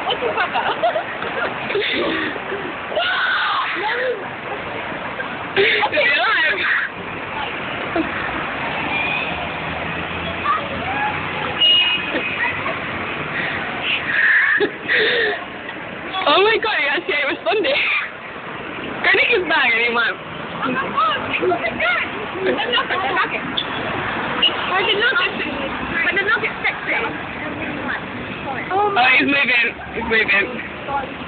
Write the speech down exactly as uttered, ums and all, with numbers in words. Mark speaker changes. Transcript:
Speaker 1: What the fuck up?
Speaker 2: Okay, alive. Oh my god, you actually ain't responding. Go nick his bag and he might.
Speaker 1: Oh my god, look at that! Then look at the nugget. Why did nugget? Why did nugget sexy?
Speaker 2: Oh, he's moving. He's moving.